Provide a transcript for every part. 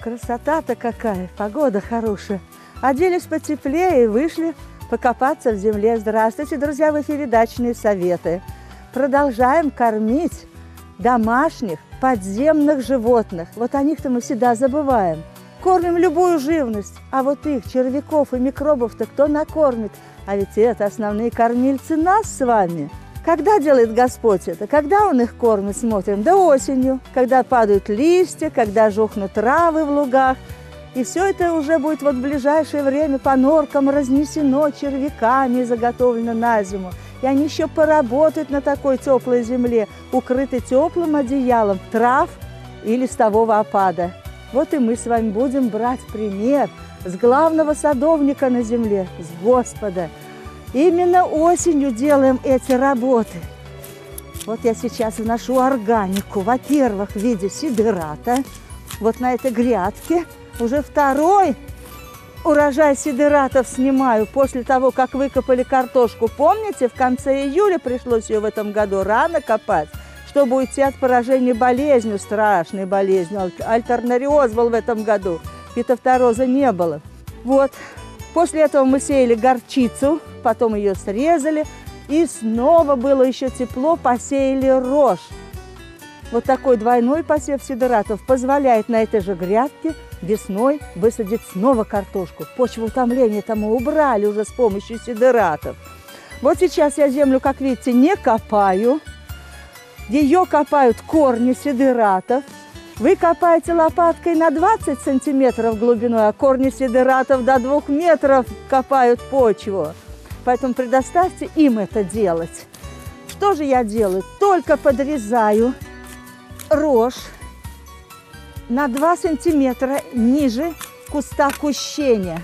красота-то какая, погода хорошая. Оделись потеплее и вышли покопаться в земле. Здравствуйте, друзья, в эфире «Дачные советы». Продолжаем кормить домашних подземных животных. Вот о них-то мы всегда забываем. Кормим любую живность, а вот их, червяков и микробов-то кто накормит? А ведь это основные кормильцы нас с вами. Когда делает Господь это? Когда Он их кормит, смотрим? Да осенью, когда падают листья, когда жухнут травы в лугах. И все это уже будет вот в ближайшее время по норкам разнесено червяками и заготовлено на зиму. И они еще поработают на такой теплой земле, укрыты теплым одеялом трав и листового опада. Вот и мы с вами будем брать пример с главного садовника на земле, с Господа. Именно осенью делаем эти работы. Вот я сейчас вношу органику, во-первых, в виде сидерата. Вот на этой грядке уже второй урожай сидератов снимаю после того, как выкопали картошку. Помните, в конце июля пришлось ее в этом году рано копать, чтобы уйти от поражения болезнью, страшной болезнью. Альтернариоз был в этом году, фитофтороза не было. Вот. После этого мы сеяли горчицу, потом ее срезали, и снова было еще тепло, посеяли рожь. Вот такой двойной посев сидератов позволяет на этой же грядке весной высадить снова картошку. Почвоутомление-то мы убрали уже с помощью сидератов. Вот сейчас я землю, как видите, не копаю. Ее копают корни сидератов. Вы копаете лопаткой на 20 сантиметров глубиной, а корни сидератов до 2 метров копают почву. Поэтому предоставьте им это делать. Что же я делаю? Только подрезаю рожь на 2 сантиметра ниже куста кущения.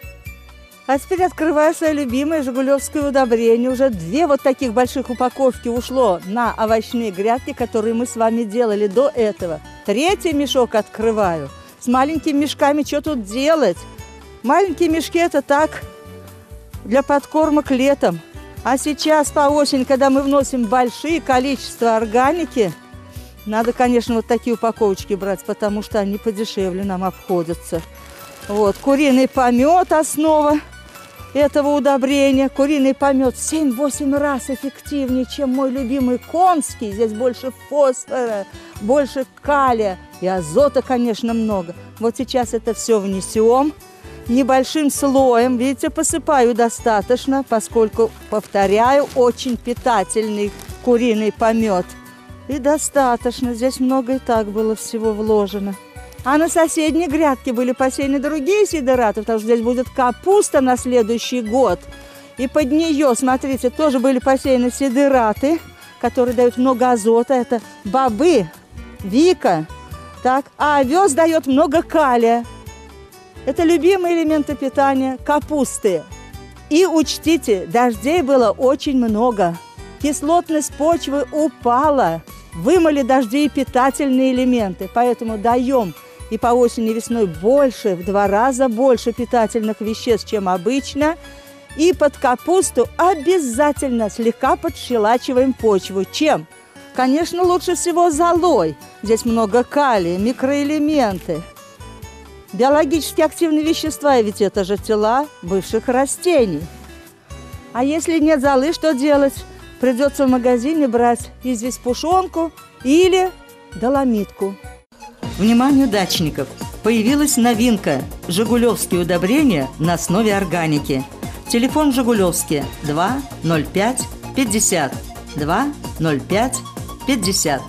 А теперь открываю свое любимое жигулевское удобрение. Уже 2 вот таких больших упаковки ушло на овощные грядки, которые мы с вами делали до этого. 3-й мешок открываю. С маленькими мешками что тут делать? Маленькие мешки это так, для подкормок летом. А сейчас по осени, когда мы вносим большие количества органики, надо, конечно, вот такие упаковочки брать, потому что они подешевле нам обходятся. Вот, куриный помет – основа этого удобрения. Куриный помет в 7-8 раз эффективнее, чем мой любимый конский. Здесь больше фосфора, больше калия и азота, конечно, много. Вот сейчас это все внесем небольшим слоем. Видите, посыпаю достаточно, поскольку, повторяю, очень питательный куриный помет. И достаточно. Здесь много и так было всего вложено. А на соседней грядке были посеяны другие сидераты, потому что здесь будет капуста на следующий год. И под нее, смотрите, тоже были посеяны сидераты, которые дают много азота. Это бобы, вика, так. А овес дает много калия. Это любимые элементы питания капусты. И учтите, дождей было очень много. Кислотность почвы упала. Вымыли дожди и питательные элементы. Поэтому даем и по осени и весной больше, в 2 раза больше питательных веществ, чем обычно. И под капусту обязательно слегка подщелачиваем почву. Чем? Конечно, лучше всего золой. Здесь много калия, микроэлементы. Биологически активные вещества, ведь это же тела бывших растений. А если нет золы, что делать? Придется в магазине брать известь-пушонку или доломитку. Внимание дачников! Появилась новинка – жигулевские удобрения на основе органики. Телефон Жигулевский 205 50 205 50.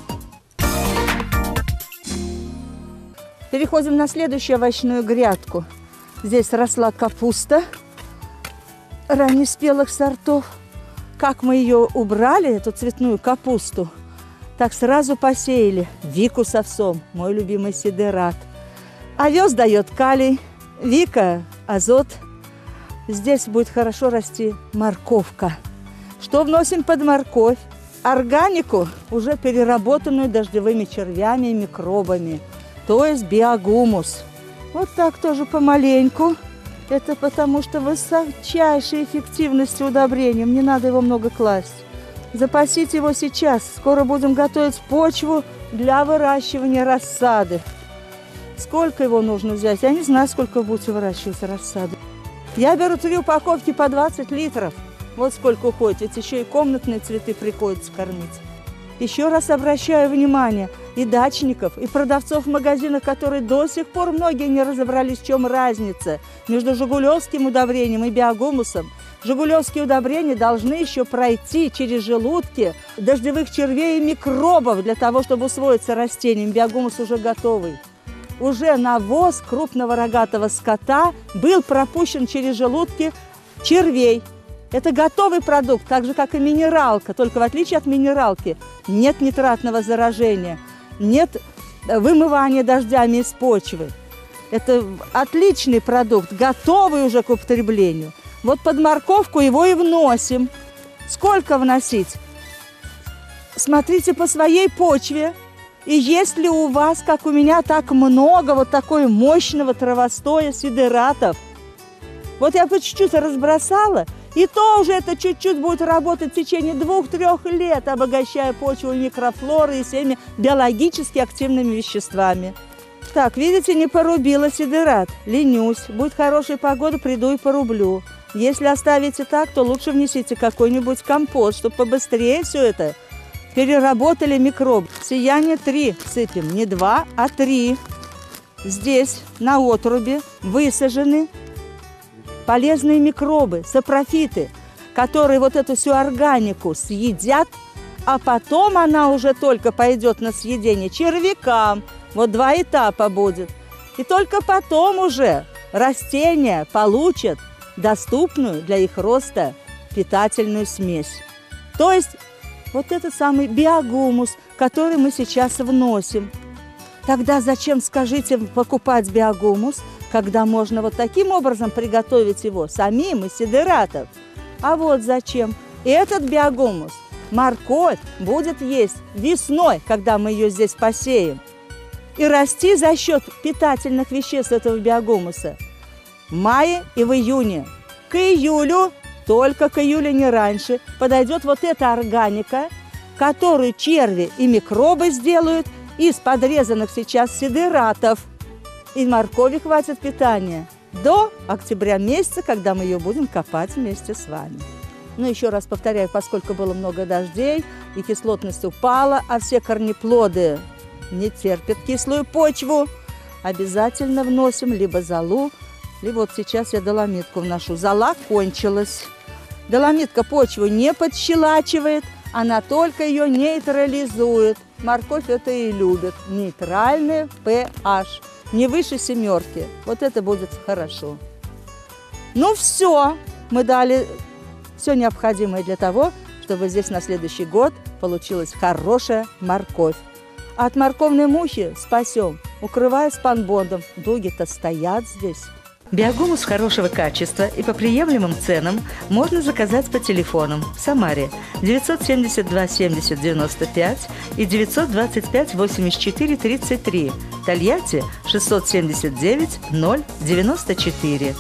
Переходим на следующую овощную грядку. Здесь росла капуста раннеспелых сортов. Как мы ее убрали, эту цветную капусту, так сразу посеяли вику с овсом, мой любимый сидерат. Овес дает калий, вика – азот. Здесь будет хорошо расти морковка. Что вносим под морковь? Органику, уже переработанную дождевыми червями и микробами, то есть биогумус. Вот так тоже помаленьку. Это потому что высочайшей эффективности удобрением, не надо его много класть. Запасите его сейчас, скоро будем готовить почву для выращивания рассады. Сколько его нужно взять? Я не знаю, сколько вы будете выращивать рассаду. Я беру 3 упаковки по 20 литров. Вот сколько уходит. Ведь еще и комнатные цветы приходится кормить. Еще раз обращаю внимание и дачников, и продавцов в магазинах, которые до сих пор многие не разобрались, в чем разница между жигулевским удобрением и биогумусом. Жигулевские удобрения должны еще пройти через желудки дождевых червей и микробов для того, чтобы усвоиться растением. Биогумус уже готовый. Уже навоз крупного рогатого скота был пропущен через желудки червей. Это готовый продукт, так же, как и минералка. Только в отличие от минералки нет нитратного заражения, нет вымывания дождями из почвы. Это отличный продукт, готовый уже к употреблению. Вот под морковку его и вносим. Сколько вносить? Смотрите по своей почве. И если у вас, как у меня, так много вот такой мощного травостоя, сидератов, вот я по чуть-чуть разбросала, и то уже это чуть-чуть будет работать в течение 2-3 лет, обогащая почву микрофлорой и всеми биологически активными веществами. Так, видите, не порубила сидерат. Ленюсь. Будет хорошая погода, приду и порублю. Если оставите так, то лучше внесите какой-нибудь компост, чтобы побыстрее все это переработали микробы. Сияние 3 сыпем, не 2, а 3. Здесь на отрубе высажены полезные микробы, сапрофиты, которые вот эту всю органику съедят, а потом она уже только пойдет на съедение червякам. Вот 2 этапа будет. И только потом уже растения получат доступную для их роста питательную смесь. То есть вот этот самый биогумус, который мы сейчас вносим. Тогда зачем, скажите, покупать биогумус, когда можно вот таким образом приготовить его самим из сидератов? А вот зачем. Этот биогумус морковь будет есть весной, когда мы ее здесь посеем, и расти за счет питательных веществ этого биогумуса в мае и в июне. К июлю, только к июлю, не раньше, подойдет вот эта органика, которую черви и микробы сделают из подрезанных сейчас сидератов. И моркови хватит питания до октября месяца, когда мы ее будем копать вместе с вами. Но еще раз повторяю, поскольку было много дождей и кислотность упала, а все корнеплоды не терпят кислую почву, обязательно вносим либо золу, либо вот сейчас я доломитку вношу. Зола кончилась. Доломитка почву не подщелачивает, она только ее нейтрализует. Морковь это и любит. Нейтральный pH, не выше 7. Вот это будет хорошо. Ну все, мы дали все необходимое для того, чтобы здесь на следующий год получилась хорошая морковь. А от морковной мухи спасем, укрывая спанбондом. Дуги-то стоят здесь. Биогумус хорошего качества и по приемлемым ценам можно заказать по телефонам в Самаре 972 70 95 и 925 84 33, Тольятти 679 0 94.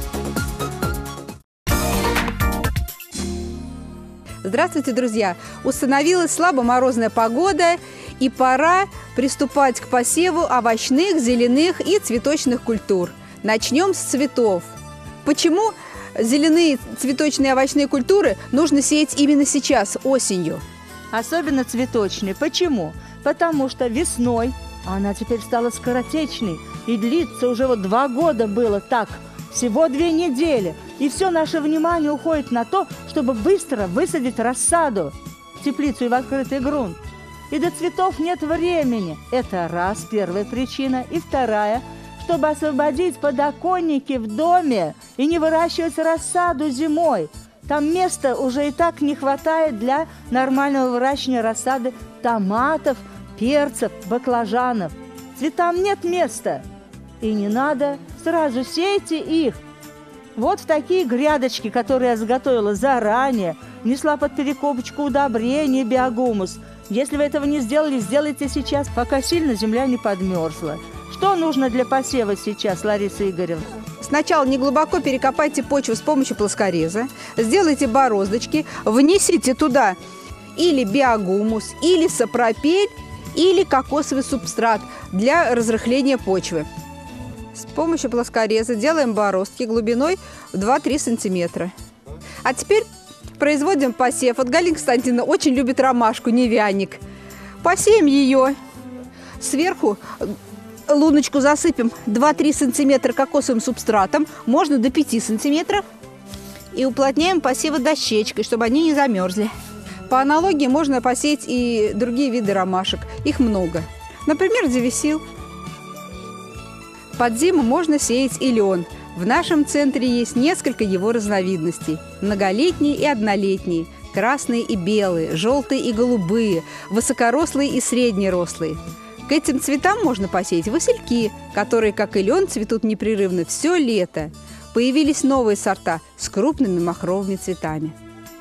Здравствуйте, друзья! Установилась слабоморозная погода, и пора приступать к посеву овощных, зеленых и цветочных культур. Начнем с цветов. Почему зеленые, цветочные и овощные культуры нужно сеять именно сейчас, осенью? Особенно цветочные. Почему? Потому что весной, а она теперь стала скоротечной, и длится уже вот 2 года было так, всего 2 недели. И все наше внимание уходит на то, чтобы быстро высадить рассаду в теплицу и в открытый грунт. И до цветов нет времени. Это раз, первая причина. И вторая, чтобы освободить подоконники в доме и не выращивать рассаду зимой. Там места уже и так не хватает для нормального выращивания рассады томатов, перцев, баклажанов. Цветам нет места. И не надо, сразу сейте их. Вот в такие грядочки, которые я заготовила заранее, внесла под перекопочку удобрения биогумус. Если вы этого не сделали, сделайте сейчас, пока сильно земля не подмерзла. Что нужно для посева сейчас, Лариса Игоревна? Сначала неглубоко перекопайте почву с помощью плоскореза, сделайте бороздочки, внесите туда или биогумус, или сапропель, или кокосовый субстрат для разрыхления почвы. С помощью плоскореза делаем бороздки глубиной в 2-3 сантиметра. А теперь производим посев. Вот Галина Константиновна очень любит ромашку, невяник. Посеем ее. Сверху луночку засыпем 2-3 сантиметра кокосовым субстратом, можно до 5 сантиметров. И уплотняем посевы дощечкой, чтобы они не замерзли. По аналогии можно посеять и другие виды ромашек. Их много. Например, девисил. Под зиму можно сеять и лен. В нашем центре есть несколько его разновидностей. Многолетние и однолетние, красные и белые, желтые и голубые, высокорослые и среднерослые. К этим цветам можно посеять васильки, которые, как и лен, цветут непрерывно все лето. Появились новые сорта с крупными махровыми цветами.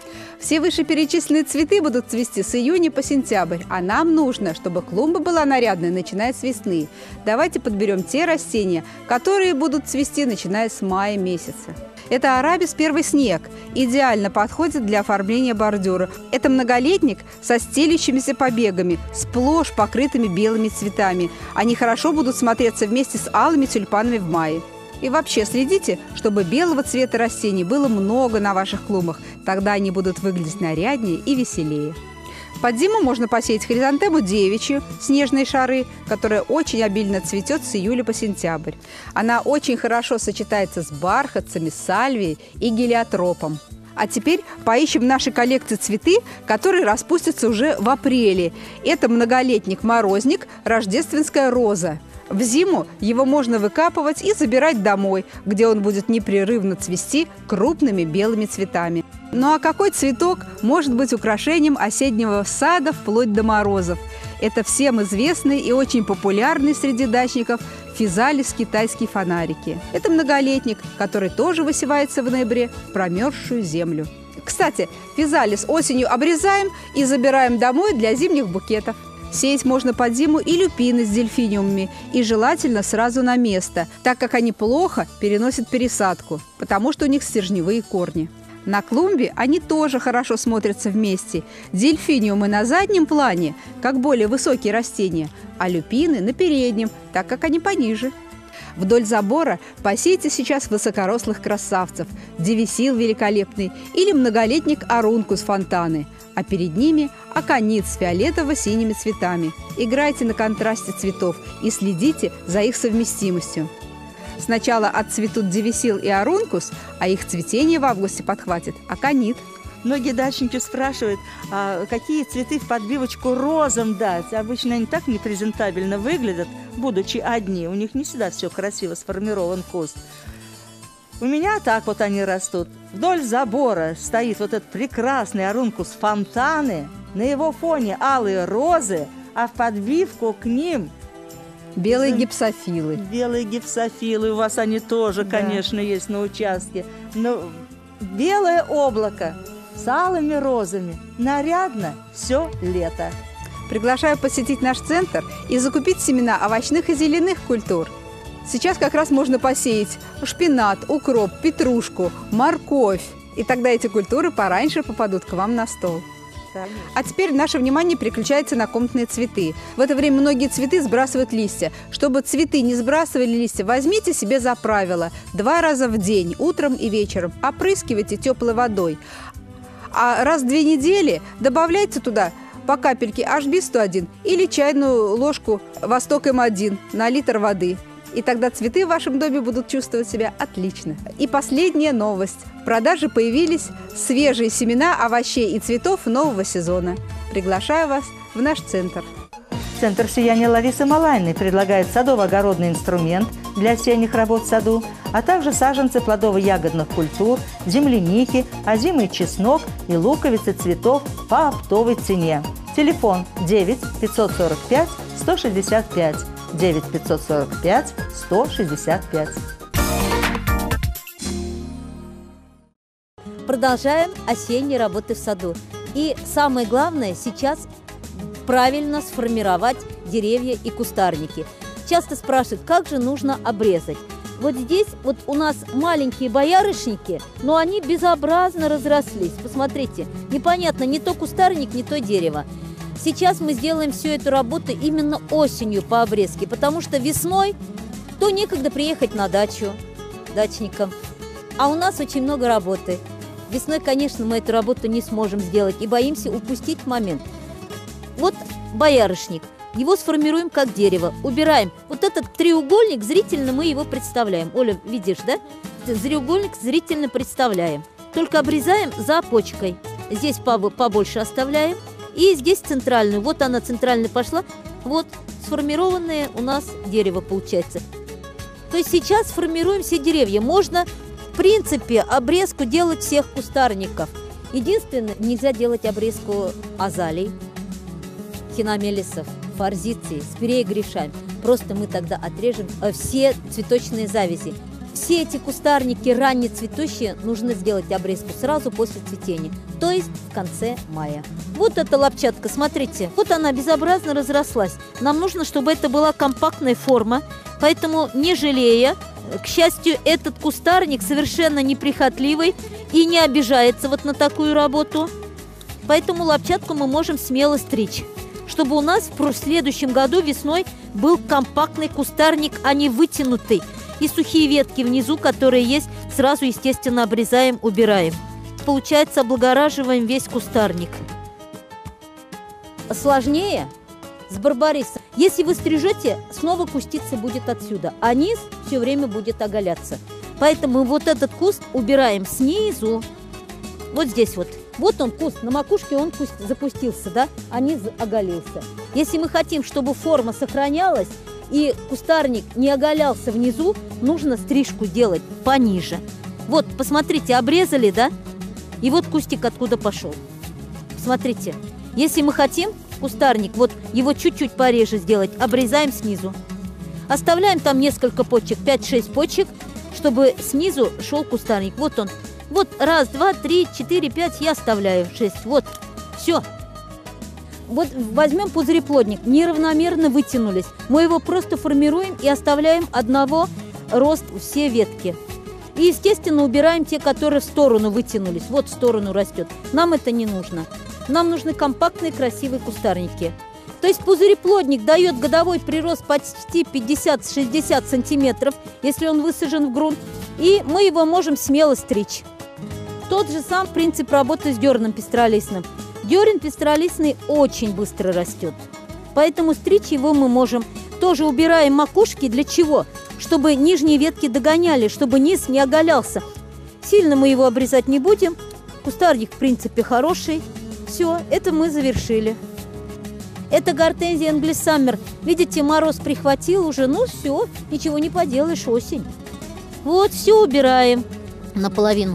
Все вышеперечисленные цветы будут цвести с июня по сентябрь, а нам нужно, чтобы клумба была нарядной, начиная с весны. Давайте подберем те растения, которые будут цвести, начиная с мая месяца. Это арабис первый снег. Идеально подходит для оформления бордюра. Это многолетник со стелющимися побегами, сплошь покрытыми белыми цветами. Они хорошо будут смотреться вместе с алыми тюльпанами в мае. И вообще следите, чтобы белого цвета растений было много на ваших клумбах. Тогда они будут выглядеть наряднее и веселее. Под зиму можно посеять хризантему девичью, снежные шары, которая очень обильно цветет с июля по сентябрь. Она очень хорошо сочетается с бархатцами, сальвией и гелиотропом. А теперь поищем в нашей коллекции цветы, которые распустятся уже в апреле. Это многолетник-морозник, рождественская роза. В зиму его можно выкапывать и забирать домой, где он будет непрерывно цвести крупными белыми цветами. Ну а какой цветок может быть украшением осеннего сада вплоть до морозов? Это всем известный и очень популярный среди дачников физалис китайские фонарики. Это многолетник, который тоже высевается в ноябре в промерзшую землю. Кстати, физалис осенью обрезаем и забираем домой для зимних букетов. Сеять можно под зиму и люпины с дельфиниумами, и желательно сразу на место, так как они плохо переносят пересадку, потому что у них стержневые корни. На клумбе они тоже хорошо смотрятся вместе. Дельфиниумы на заднем плане, как более высокие растения, а люпины на переднем, так как они пониже. Вдоль забора посейте сейчас высокорослых красавцев, девисил великолепный или многолетник арункус фонтаны, а перед ними аконит с фиолетово-синими цветами. Играйте на контрасте цветов и следите за их совместимостью. Сначала отцветут девисил и арункус, а их цветение в августе подхватит аконит. Многие дачники спрашивают, а какие цветы в подбивочку розам дать. Обычно они так непрезентабельно выглядят, будучи одни. У них не всегда все красиво сформирован куст. У меня так вот они растут. Вдоль забора стоит вот этот прекрасный арункус фонтаны. На его фоне алые розы, а в подбивку к ним белые гипсофилы. Белые гипсофилы. У вас они тоже, да, конечно, есть на участке. Но белое облако с алыми розами. Нарядно все лето. Приглашаю посетить наш центр и закупить семена овощных и зеленых культур. Сейчас как раз можно посеять шпинат, укроп, петрушку, морковь. И тогда эти культуры пораньше попадут к вам на стол. А теперь наше внимание переключается на комнатные цветы. В это время многие цветы сбрасывают листья. Чтобы цветы не сбрасывали листья, возьмите себе за правило 2 раза в день, утром и вечером, опрыскивайте теплой водой. А раз в 2 недели добавляйте туда по капельке HB101 или чайную ложку Восток М1 на литр воды. И тогда цветы в вашем доме будут чувствовать себя отлично. И последняя новость. В продаже появились свежие семена овощей и цветов нового сезона. Приглашаю вас в наш центр. Центр сияния Ларисы Малайной предлагает садово-огородный инструмент для осенних работ в саду, а также саженцы плодово-ягодных культур, земляники, озимый чеснок и луковицы цветов по оптовой цене. Телефон 9 545 165. 9 545 165. Продолжаем осенние работы в саду. И самое главное сейчас правильно сформировать деревья и кустарники. Часто спрашивают, как же нужно обрезать. Вот здесь вот у нас маленькие боярышники, но они безобразно разрослись. Посмотрите, непонятно, не то кустарник, не то дерево. Сейчас мы сделаем всю эту работу именно осенью по обрезке, потому что весной то некогда приехать на дачу дачникам, а у нас очень много работы. Весной, конечно, мы эту работу не сможем сделать и боимся упустить момент. Вот боярышник. Его сформируем как дерево. Убираем. Вот этот треугольник, зрительно мы его представляем. Оля, видишь, да? Треугольник зрительно представляем. Только обрезаем за почкой. Здесь побольше оставляем. И здесь центральную. Вот она центрально пошла. Вот сформированное у нас дерево получается. То есть сейчас формируем все деревья. Можно, в принципе, обрезку делать всех кустарников. Единственное, нельзя делать обрезку азалий, хиномелисов, форзиций, спирея гришань. Просто мы тогда отрежем все цветочные завязи. Все эти кустарники раннецветущие нужно сделать обрезку сразу после цветения, то есть в конце мая. Вот эта лапчатка, смотрите, вот она безобразно разрослась. Нам нужно, чтобы это была компактная форма, поэтому не жалея, к счастью, этот кустарник совершенно неприхотливый и не обижается вот на такую работу. Поэтому лапчатку мы можем смело стричь, чтобы у нас в следующем году весной был компактный кустарник, а не вытянутый. И сухие ветки внизу, которые есть, сразу, естественно, обрезаем, убираем. Получается, облагораживаем весь кустарник. Сложнее с барбарисом. Если вы стрижете, снова кустица будет отсюда, а низ все время будет оголяться. Поэтому вот этот куст убираем снизу. Вот здесь вот. Вот он куст, на макушке он запустился, да, а низ оголился. Если мы хотим, чтобы форма сохранялась и кустарник не оголялся внизу, нужно стрижку делать пониже. Вот, посмотрите, обрезали, да? И вот кустик откуда пошел. Смотрите, если мы хотим кустарник, вот его чуть-чуть пореже сделать, обрезаем снизу. Оставляем там несколько почек, 5-6 почек, чтобы снизу шел кустарник. Вот он. Вот, 1, 2, 3, 4, 5, я оставляю 6. Вот, все. Вот возьмем пузыреплодник, неравномерно вытянулись. Мы его просто формируем и оставляем одного рост все ветки. И, естественно, убираем те, которые в сторону вытянулись. Вот в сторону растет. Нам это не нужно. Нам нужны компактные, красивые кустарники. То есть пузыреплодник дает годовой прирост почти 50-60 сантиметров, если он высажен в грунт. И мы его можем смело стричь. Тот же сам принцип работы с дерном пестролистным. Дерен пестролистный очень быстро растет, поэтому стричь его мы можем. Тоже убираем макушки. Для чего? Чтобы нижние ветки догоняли, чтобы низ не оголялся. Сильно мы его обрезать не будем. Кустарник, в принципе, хороший. Все, это мы завершили. Это гортензия English Summer. Видите, мороз прихватил уже. Ну все, ничего не поделаешь, осень. Вот, все убираем наполовину.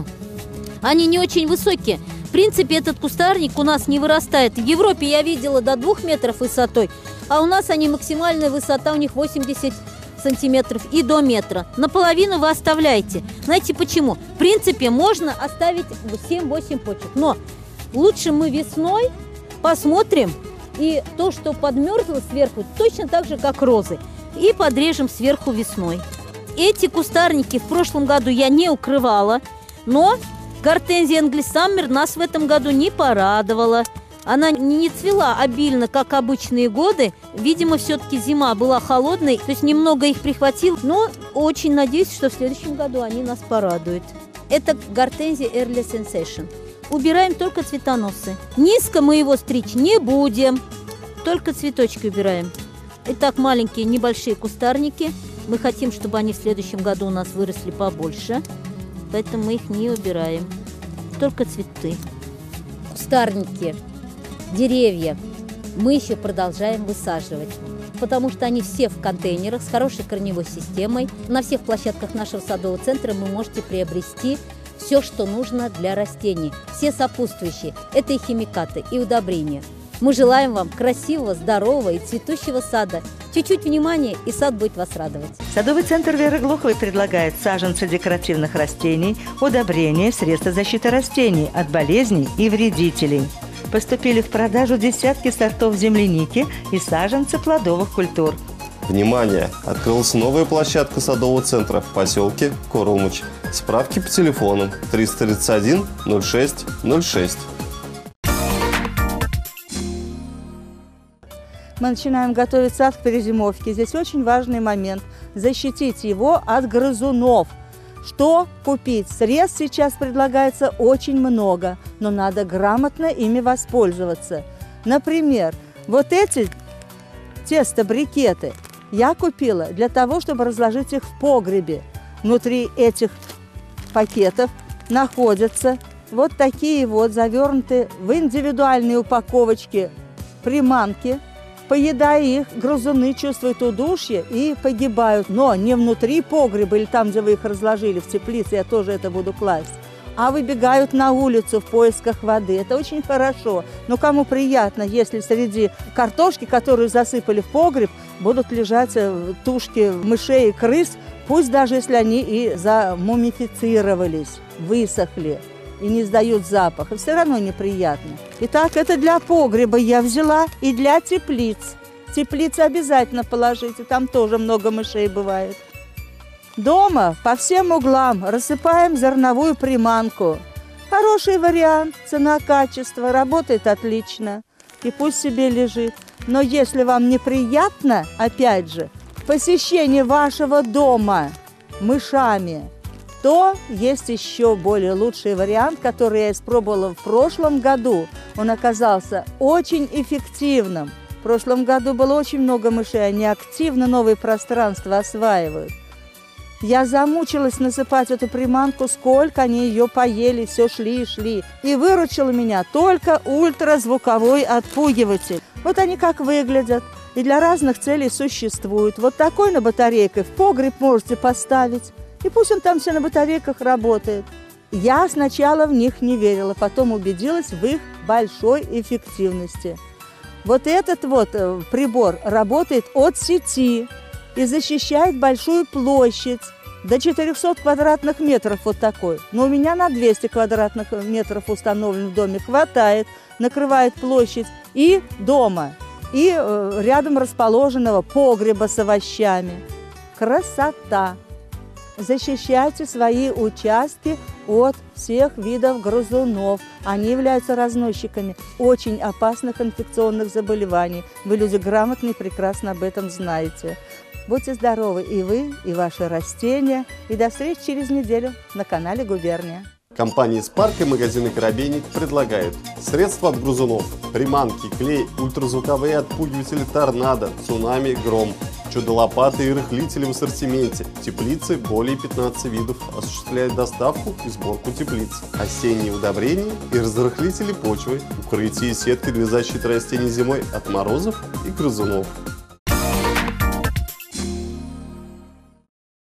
Они не очень высокие. В принципе, этот кустарник у нас не вырастает. В Европе я видела до 2 метров высотой, а у нас они максимальная высота у них 80 сантиметров и до метра. Наполовину вы оставляете. Знаете почему? В принципе, можно оставить 7-8 почек, но лучше мы весной посмотрим, и то, что подмерзло сверху, точно так же, как розы, и подрежем сверху весной. Эти кустарники в прошлом году я не укрывала, но гортензия English Summer нас в этом году не порадовала. Она не цвела обильно, как обычные годы. Видимо, все-таки зима была холодной, то есть немного их прихватил. Но очень надеюсь, что в следующем году они нас порадуют. Это гортензия Early Sensation. Убираем только цветоносы. Низко мы его стричь не будем. Только цветочки убираем. Итак, маленькие небольшие кустарники. Мы хотим, чтобы они в следующем году у нас выросли побольше. Поэтому мы их не убираем. Только цветы. Кустарники, деревья мы еще продолжаем высаживать, потому что они все в контейнерах с хорошей корневой системой. На всех площадках нашего садового центра вы можете приобрести все, что нужно для растений. Все сопутствующие. Это и химикаты, и удобрения. Мы желаем вам красивого, здорового и цветущего сада. Чуть-чуть внимания, и сад будет вас радовать. Садовый центр Веры Глуховой предлагает саженцы декоративных растений, удобрения, средства защиты растений от болезней и вредителей. Поступили в продажу десятки сортов земляники и саженцы плодовых культур. Внимание! Открылась новая площадка садового центра в поселке Курумыч. Справки по телефону 331 06 06. мы начинаем готовить сад к перезимовке. Здесь очень важный момент – защитить его от грызунов. Что купить? Средств сейчас предлагается очень много, но надо грамотно ими воспользоваться. Например, вот эти тесто-брикеты я купила для того, чтобы разложить их в погребе. Внутри этих пакетов находятся вот такие вот завернутые в индивидуальные упаковочки приманки. Поедая их, грызуны чувствуют удушье и погибают. Но не внутри погреба или там, где вы их разложили, в теплице, я тоже это буду класть, а выбегают на улицу в поисках воды. Это очень хорошо. Но кому приятно, если среди картошки, которую засыпали в погреб, будут лежать тушки мышей и крыс, пусть даже если они и замумифицировались, высохли и не сдают запах, и все равно неприятно. Итак, это для погреба я взяла и для теплиц. Теплицы обязательно положите, там тоже много мышей бывает. Дома по всем углам рассыпаем зерновую приманку. Хороший вариант, цена-качество, работает отлично. И пусть себе лежит. Но если вам неприятно, опять же, посещение вашего дома мышами, то есть еще более лучший вариант, который я испробовала в прошлом году. Он оказался очень эффективным. В прошлом году было очень много мышей, они активно новые пространства осваивают. Я замучилась насыпать эту приманку, сколько они ее поели, все шли и шли. И выручил меня только ультразвуковой отпугиватель. Вот они как выглядят и для разных целей существуют. Вот такой на батарейкой в погреб можете поставить. И пусть он там все на батарейках работает. Я сначала в них не верила, потом убедилась в их большой эффективности. Вот этот вот прибор работает от сети и защищает большую площадь. До 400 квадратных метров вот такой. Но у меня на 200 квадратных метров установлен в доме. Хватает, накрывает площадь и дома, и рядом расположенного погреба с овощами. Красота! Защищайте свои участки от всех видов грызунов. Они являются разносчиками очень опасных инфекционных заболеваний. Вы люди грамотные, прекрасно об этом знаете. Будьте здоровы и вы, и ваши растения. И до встречи через неделю на канале «Губерния». Компания «Спарк» и магазины «Коробейник» предлагают средства от грызунов, приманки, клей, ультразвуковые отпугиватели «Торнадо», «Цунами», «Гром», чудо-лопаты и рыхлители в ассортименте, теплицы более 15 видов, осуществляют доставку и сборку теплиц, осенние удобрения и разрыхлители почвы, укрытие и сетки для защиты растений зимой от морозов и грызунов.